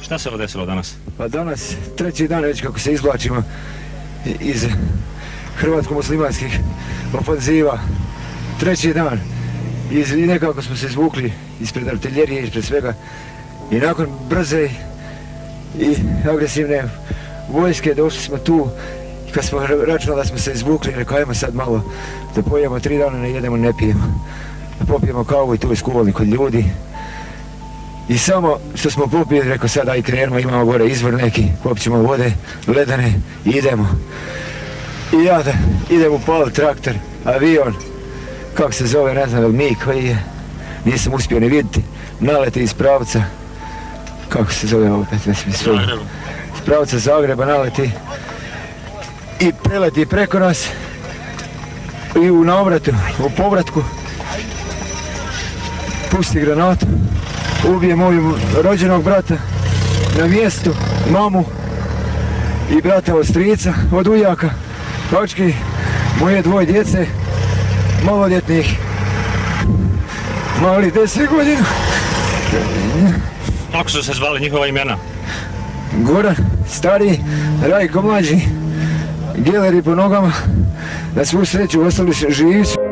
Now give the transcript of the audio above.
Šta se ovo desilo danas? Pa danas, treći dan već kako se izvlačimo iz hrvatsko-muslimanskih ofanziva. Treći dan. I nekako smo se izvukli ispred artiljerije, ispred svega. I nakon brze i agresivne vojske došli smo tu. I kad smo računali da smo se izvukli, rekao ajmo sad malo da pojemo, 3 dana ne jedemo, ne pijemo. Da popijemo kavu i tu iskuvali kod ljudi. I samo što smo popili, rekao sad aj krenemo, imamo gore izvor neki, popćemo vode, ledane i idemo. I ja da idem upalit traktor, avion, kako se zove, ne znam, MiG koji je, nisam uspio ni vidjeti, naleti iz pravca, kako se zove opet, ne smislu, iz pravca Zagreba naleti i preleti preko nas i u navratu, u povratku, pusti granatu, ubije mojeg rođenog brata na mjestu, mamu i brata od strica, od ujaka, pački, moje 2 djece, maloljetnih, mali 10 godina. Kako su se zvali njihova imena? Goran, stariji, Rajko mlađi, geleri po nogama, na svu sreću ostali živi su.